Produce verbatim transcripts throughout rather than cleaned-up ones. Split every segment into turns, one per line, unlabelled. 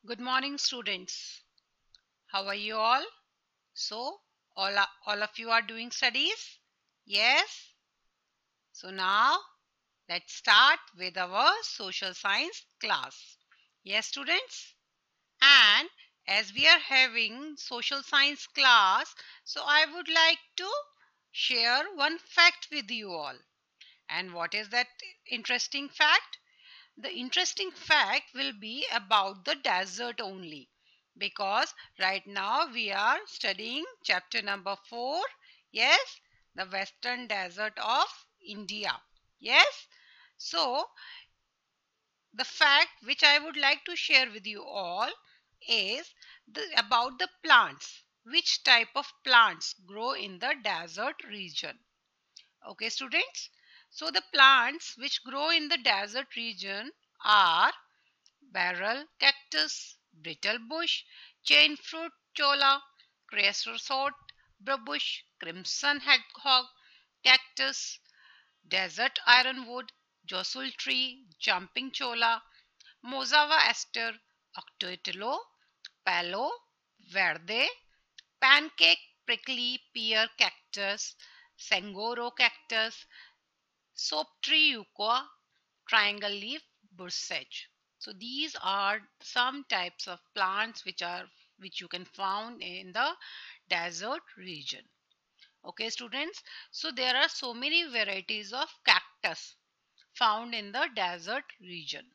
Good morning, students. How are you all? So, all, are- all of you are doing studies? Yes? So, now let's start with our social science class. Yes, students? And as we are having social science class, so I would like to share one fact with you all. And what is that interesting fact? The interesting fact will be about the desert only, because right now we are studying chapter number four. Yes, the western desert of India. Yes, so the fact which I would like to share with you all is the, about the plants. Which type of plants grow in the desert region? Okay, students. So the plants which grow in the desert region are barrel cactus, brittle bush, chain fruit cholla, creosote bush, crimson hedgehog cactus, desert ironwood, jossul tree, jumping cholla, mozava aster, octotilo, palo verde, pancake prickly pear cactus, sangoro cactus, soap tree yucca, triangle leaf bursage. So these are some types of plants which are which you can found in the desert region. Okay, students. So there are so many varieties of cactus found in the desert region.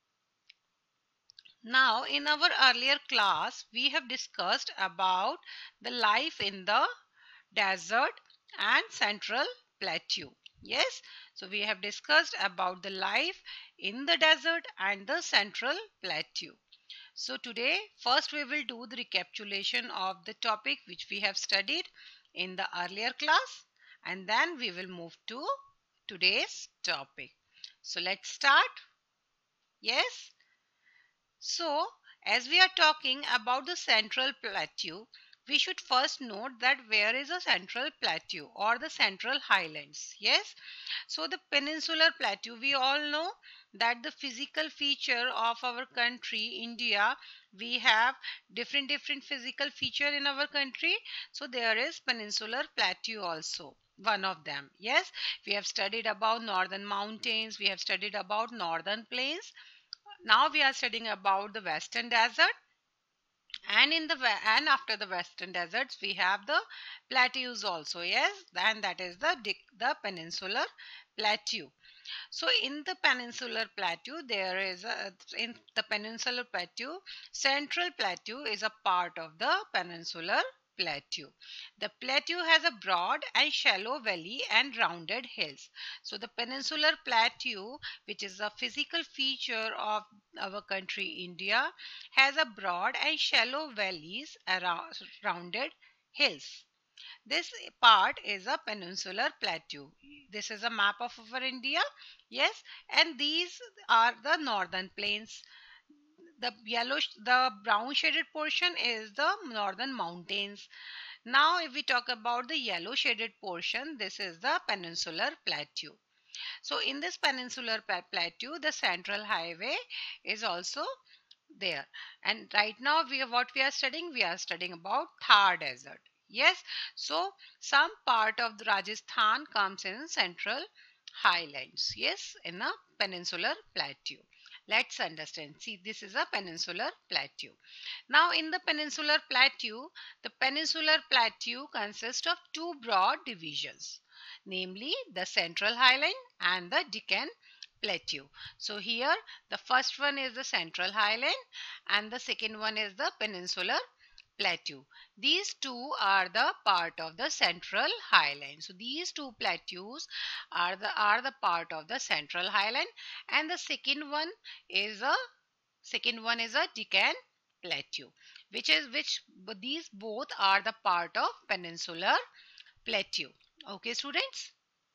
Now, in our earlier class, we have discussed about the life in the desert and central plateau. Yes, so we have discussed about the life in the desert and the central plateau. So today, first we will do the recapitulation of the topic which we have studied in the earlier class, and then we will move to today's topic. So let's start. Yes. So, as we are talking about the central plateau, we should first note that where is a central plateau or the central highlands. Yes. So, the peninsular plateau, we all know that the physical feature of our country, India, we have different different physical feature in our country. So, there is peninsular plateau also. One of them. Yes. We have studied about northern mountains. We have studied about northern plains. Now we are studying about the western desert, and in the and after the western deserts we have the plateaus also. Yes, and that is the the peninsular plateau. So in the peninsular plateau there is a, in the peninsular plateau, central plateau is a part of the peninsular plateau. The plateau has a broad and shallow valley and rounded hills. So the peninsular plateau, which is a physical feature of our country India, has a broad and shallow valleys around rounded hills. This part is a peninsular plateau. This is a map of our India. Yes, and these are the northern plains. The yellow, the brown shaded portion is the northern mountains. Now, if we talk about the yellow shaded portion, this is the peninsular plateau. So, in this peninsular plateau, the central highway is also there. And right now we are what we are studying, we are studying about Thar desert. Yes, so some part of the Rajasthan comes in central highlands. Yes, in a peninsular plateau. Let's understand. See, this is a peninsular plateau. Now in the peninsular plateau, the peninsular plateau consists of two broad divisions, namely the central highland and the Deccan plateau. So here the first one is the central highland and the second one is the peninsular plateau. These two are the part of the central highland. So these two plateaus are the are the part of the central highland, and the second one is a second one is a Deccan plateau, which is which these both are the part of peninsular plateau. Okay, students.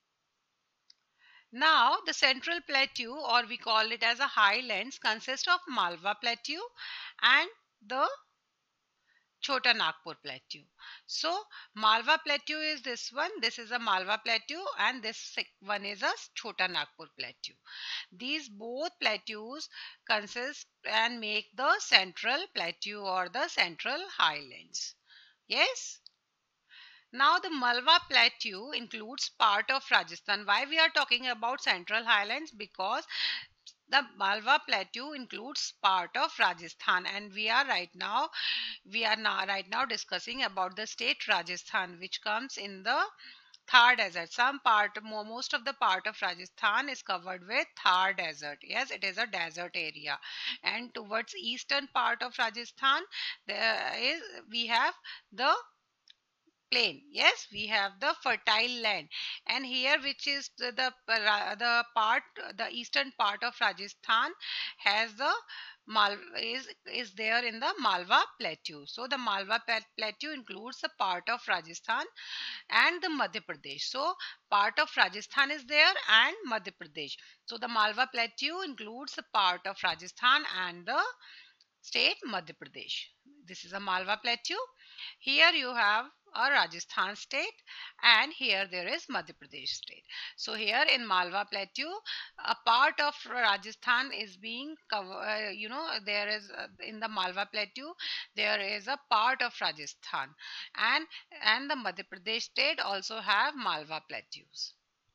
Now, the central plateau, or we call it as a highlands, consists of Malwa plateau and the Chota Nagpur Plateau. So Malwa Plateau is this one. This is a Malwa Plateau, and this one is a Chota Nagpur Plateau. These both plateaus consist and make the Central Plateau or the Central Highlands. Yes. Now the Malwa Plateau includes part of Rajasthan. Why we are talking about Central Highlands? Because the Malwa Plateau includes part of Rajasthan, and we are right now we are now right now discussing about the state Rajasthan, which comes in the Thar Desert. Some part, most of the part of Rajasthan is covered with Thar Desert. Yes, it is a desert area. And towards eastern part of Rajasthan, there is we have the plain. Yes, we have the fertile land, and here which is the the, the part the eastern part of Rajasthan has the Mal is is there in the Malwa Plateau. So the Malwa Plateau includes the part of Rajasthan and the Madhya Pradesh. So part of Rajasthan is there and Madhya Pradesh. So the Malwa Plateau includes the part of Rajasthan and the state Madhya Pradesh. This is a Malwa Plateau. Here you have a Rajasthan state, and here there is Madhya Pradesh state. So here in Malwa Plateau, a part of Rajasthan is being covered, uh, you know, there is uh, in the Malwa Plateau, there is a part of Rajasthan, and and the Madhya Pradesh state also have Malwa Plateaus.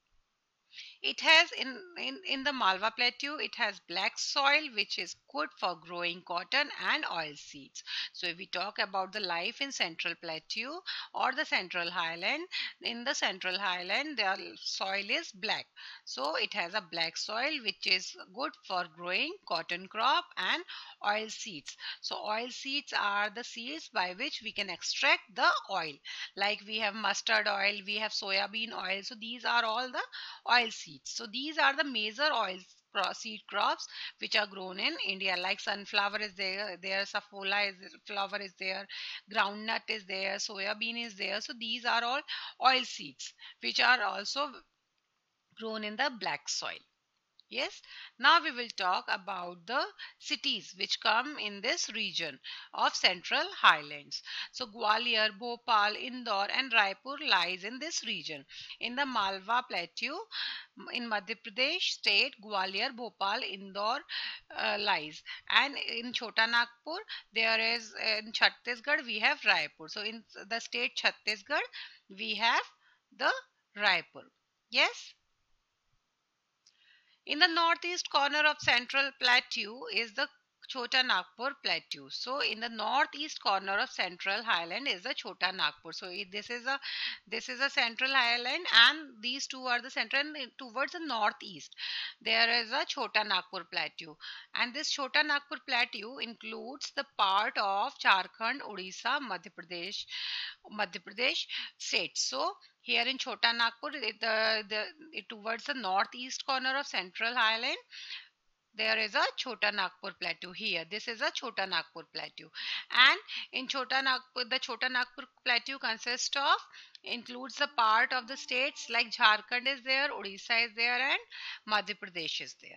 It has in, in, in the Malwa Plateau, it has black soil which is good for growing cotton and oil seeds. So if we talk about the life in Central Plateau or the Central Highland, in the Central Highland the soil is black. So it has a black soil which is good for growing cotton crop and oil seeds. So oil seeds are the seeds by which we can extract the oil. Like we have mustard oil, we have soya bean oil. So these are all the oil seeds. So these are the major oil seed crops which are grown in India. Like sunflower is there, there safflower is flower is there, groundnut is there, soya bean is there. So these are all oil seeds which are also grown in the black soil. Yes, now we will talk about the cities which come in this region of Central Highlands. So Gwalior, Bhopal, Indore and Raipur lies in this region. In the Malwa Plateau, in Madhya Pradesh state, Gwalior, Bhopal, Indore uh, lies. And in Chota Nagpur, there is in Chhattisgarh, we have Raipur. So in the state Chhattisgarh, we have the Raipur. Yes. In the northeast corner of Central Plateau is the Chota Nagpur Plateau. So in the northeast corner of Central Highland is the Chota Nagpur. So this is a this is a Central Highland, and these two are the central. And towards the northeast there is a Chota Nagpur Plateau, and this Chota Nagpur Plateau includes the part of Jharkhand, Odisha, Madhya Pradesh, Madhya Pradesh states. So here in Chota Nagpur, it, the, the, it, towards the northeast corner of Central Highland, there is a Chota Nagpur Plateau here. This is a Chota Nagpur Plateau. And in Chota Nagpur, the Chota Nagpur Plateau consists of, includes the part of the states like Jharkhand is there, Odisha is there and Madhya Pradesh is there.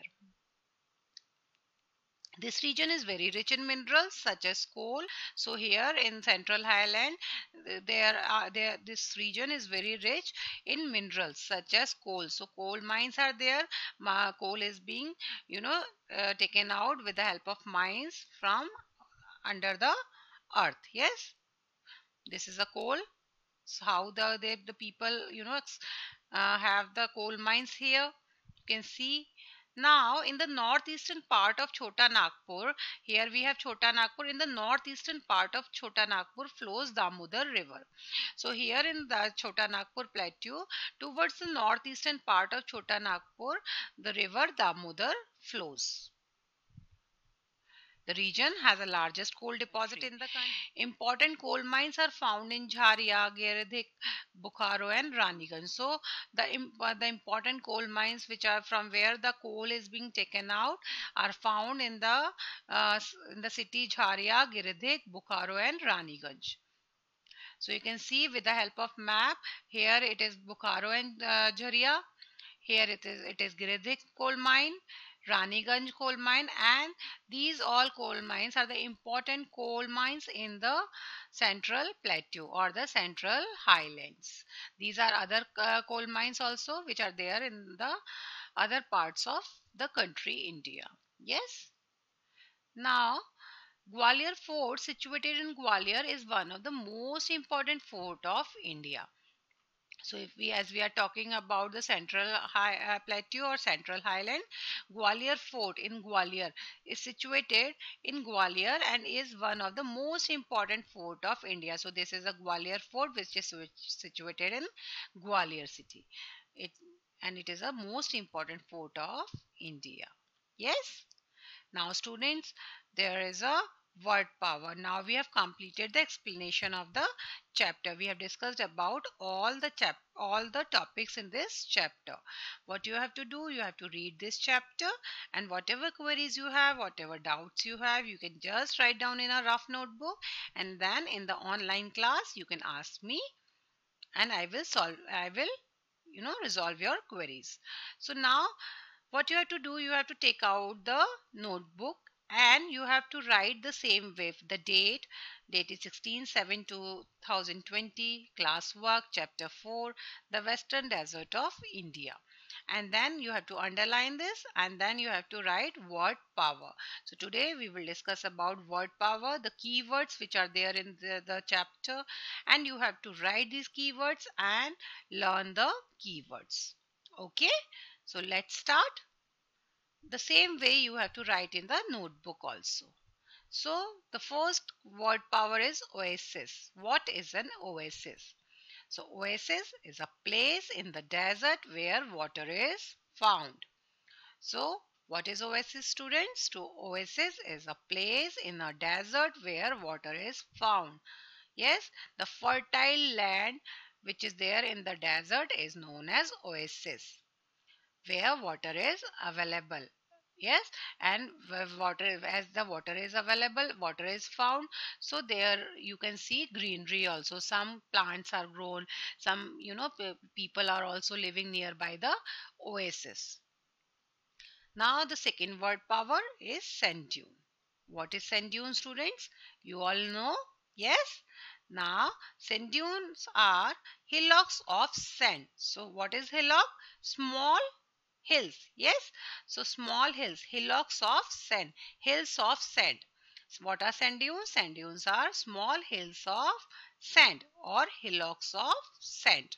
This region is very rich in minerals such as coal. So here in Central Highland, there are there this region is very rich in minerals such as coal. So coal mines are there. Ma, coal is being you know uh, taken out with the help of mines from under the earth. Yes, this is a coal. So how the they, the people you know uh, have the coal mines here. You can see. Now, in the northeastern part of Chota Nagpur, here we have Chota Nagpur. In the northeastern part of Chota Nagpur flows Damodar River. So, here in the Chota Nagpur Plateau, towards the northeastern part of Chota Nagpur, the river Damodar flows. The region has the largest coal deposit in the country. Important coal mines are found in Jharia, Giridih, Bokaro and Raniganj. So the, uh, the important coal mines which are from where the coal is being taken out are found in the, uh, in the city Jharia, Giridih, Bokaro and Raniganj. So you can see with the help of map, here it is Bokaro and uh, Jharia. Here it is, it is Giridih coal mine. Raniganj coal mine, and these all coal mines are the important coal mines in the Central Plateau or the Central Highlands. These are other uh, coal mines also which are there in the other parts of the country India. Yes. Now, Gwalior Fort, situated in Gwalior, is one of the most important fort of India. So, if we, as we are talking about the Central High uh, Plateau or Central Highland, Gwalior Fort in Gwalior is situated in Gwalior and is one of the most important fort of India. So, this is a Gwalior Fort which is situated in Gwalior city. It and it is a most important fort of India. Yes. Now students, there is a word power. Now we have completed the explanation of the chapter. We have discussed about all the chap all the topics in this chapter. What you have to do, you have to read this chapter, and whatever queries you have, whatever doubts you have, you can just write down in a rough notebook, and then in the online class you can ask me and I will solve I will you know resolve your queries. So now what you have to do, you have to take out the notebook and you have to write the same way. The date date is sixteen seven two thousand twenty, class work chapter four, the Western Desert of India, and then you have to underline this and then you have to write word power. So today we will discuss about word power, the keywords which are there in the, the chapter, and you have to write these keywords and learn the keywords. Okay, so let's start. The same way you have to write in the notebook also. So the first word power is oasis. What is an oasis? So oasis is a place in the desert where water is found. So what is oasis, students? To oasis is a place in a desert where water is found. Yes, the fertile land which is there in the desert is known as oasis, where water is available. Yes, and water, as the water is available, water is found, so there you can see greenery also. Some plants are grown, some you know people are also living nearby the oasis. Now the second word power is sand dune. What is sand dune, students? You all know? Yes. Now sand dunes are hillocks of sand. So what is hillock? Small hills. Yes, so small hills, hillocks of sand, hills of sand. So what are sand dunes? Sand dunes are small hills of sand or hillocks of sand.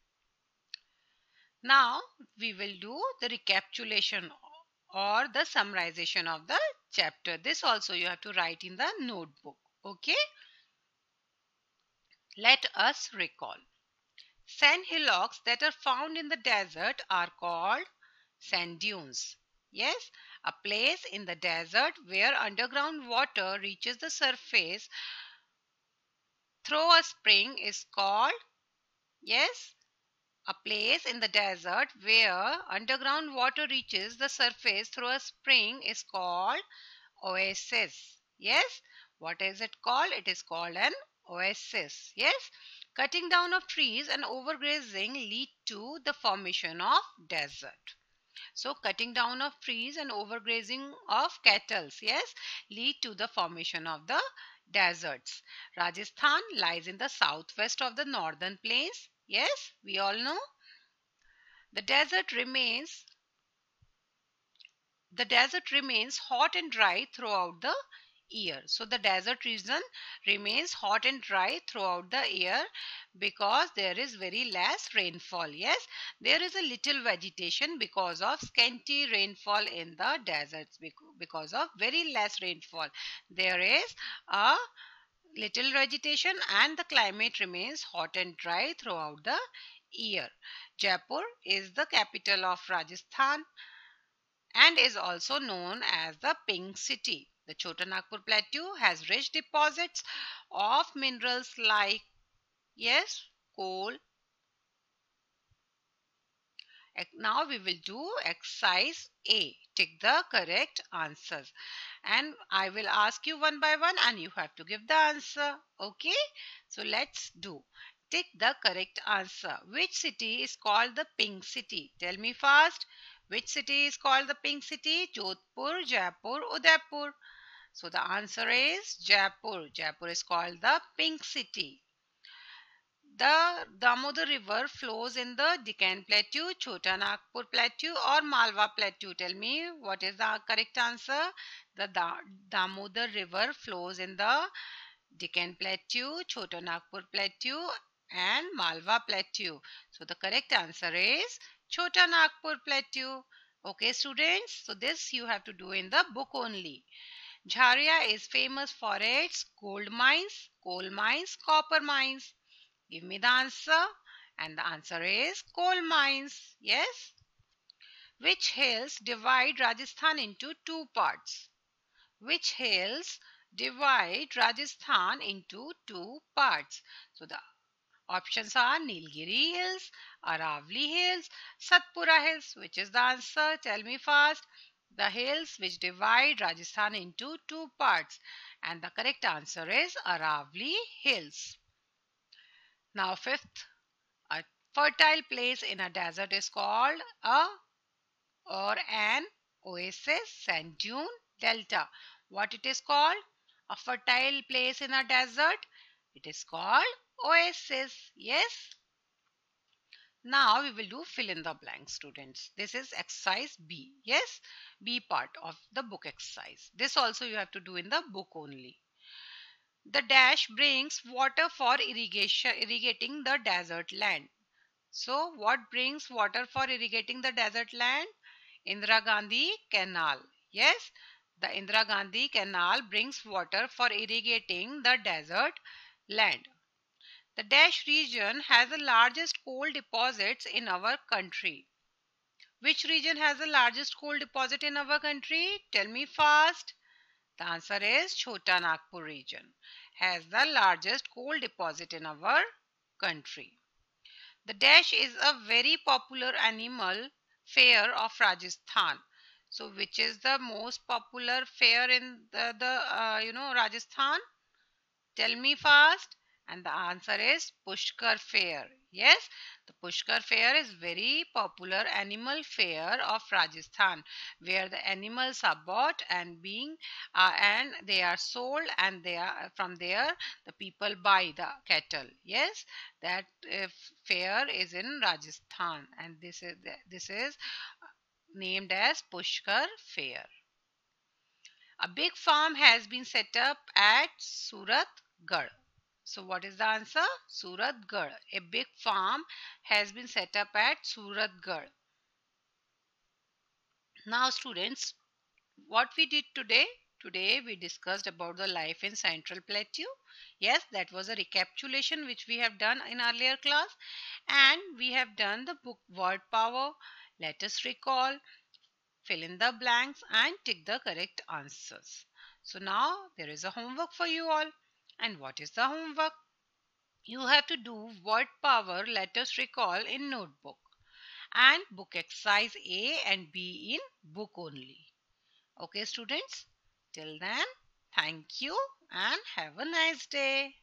Now we will do the recapitulation or the summarization of the chapter. This also you have to write in the notebook. Okay, let us recall. Sand hillocks that are found in the desert are called sand dunes. Yes, a place in the desert where underground water reaches the surface through a spring is called, yes, a place in the desert where underground water reaches the surface through a spring is called oasis. Yes, what is it called? It is called an oasis. Yes, cutting down of trees and overgrazing lead to the formation of desert. So cutting down of trees and overgrazing of cattle, yes, lead to the formation of the deserts. Rajasthan lies in the southwest of the northern plains. Yes, we all know. The desert remains the desert remains hot and dry throughout the year. So the desert region remains hot and dry throughout the year because there is very less rainfall. Yes, there is a little vegetation because of scanty rainfall in the deserts. Because of very less rainfall, there is a little vegetation and the climate remains hot and dry throughout the year. Jaipur is the capital of Rajasthan and is also known as the Pink City. The Chota Nagpur Plateau has rich deposits of minerals like, yes, coal. Now we will do exercise A. Tick the correct answers. And I will ask you one by one and you have to give the answer. Okay? So let's do. Tick the correct answer. Which city is called the Pink City? Tell me fast. Which city is called the pink city? Jodhpur, Jaipur, Udaipur. So the answer is Jaipur. Jaipur is called the pink city. The Damodar River flows in the Deccan Plateau, Chota Nagpur Plateau or Malwa Plateau. Tell me what is the correct answer. The da Damodar River flows in the Deccan Plateau, Chota Nagpur Plateau and Malwa Plateau. So the correct answer is Chota Nagpur Plateau. Okay students, so this you have to do in the book only. Jharia is famous for its gold mines, coal mines, copper mines. Give me the answer. And the answer is coal mines. Yes. Which hills divide Rajasthan into two parts? Which hills divide Rajasthan into two parts? So the options are Nilgiri Hills, Aravali Hills, Satpura Hills. Which is the answer? Tell me fast. The hills which divide Rajasthan into two parts. And the correct answer is Aravali Hills. Now fifth. A fertile place in a desert is called a or an oasis, sand dune, delta. What it is called? A fertile place in a desert. It is called oasis. Yes. Now we will do fill in the blank, students. This is exercise B. Yes, B part of the book exercise. This also you have to do in the book only. The dash brings water for irrigation, irrigating the desert land. So what brings water for irrigating the desert land? Indira Gandhi Canal. Yes, the Indira Gandhi Canal brings water for irrigating the desert land. The dash region has the largest coal deposits in our country. Which region has the largest coal deposit in our country? Tell me fast. The answer is Chota Nagpur region has the largest coal deposit in our country. The dash is a very popular animal fair of Rajasthan. So which is the most popular fair in the, the uh, you know Rajasthan? Tell me fast. And the answer is Pushkar Fair. Yes, the Pushkar Fair is very popular animal fair of Rajasthan, where the animals are bought and being uh, and they are sold, and they are from there the people buy the cattle. Yes, that uh, fair is in Rajasthan, and this is this is named as Pushkar Fair. A big farm has been set up at Suratgarh. So what is the answer? Suratgarh. A big farm has been set up at Suratgarh. Now students, what we did today? Today we discussed about the life in Central Plateau. Yes, that was a recapitulation which we have done in earlier class. And we have done the book word power. Let us recall, fill in the blanks and tick the correct answers. So now there is a homework for you all. And what is the homework? You have to do word power letters recall in notebook and book exercise A and B in book only. Okay students, till then, thank you and have a nice day.